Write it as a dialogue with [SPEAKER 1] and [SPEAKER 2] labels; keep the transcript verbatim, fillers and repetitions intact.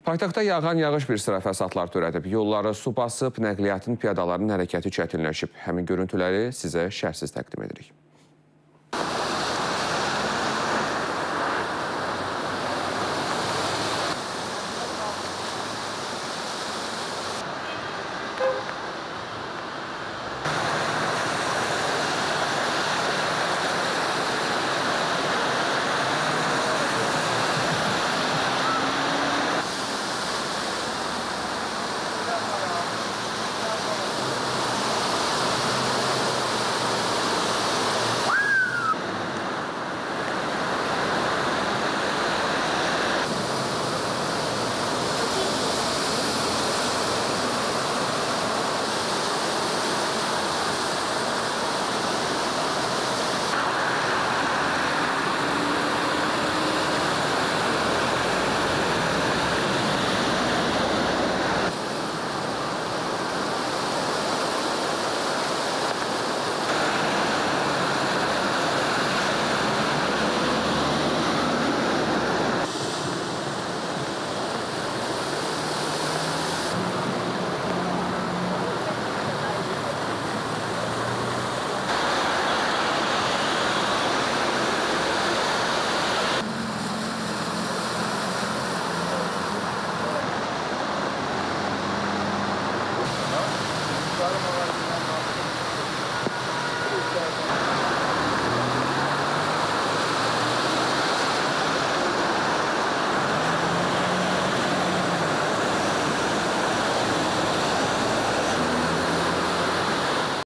[SPEAKER 1] Paytaxtda yağan yağış bir sıra fəsadlar törədib. Yolları su basıb, nəqliyyatın, piyadaların hərəkəti çətinləşib. Həmin görüntüləri sizə şərhsiz təqdim edirik.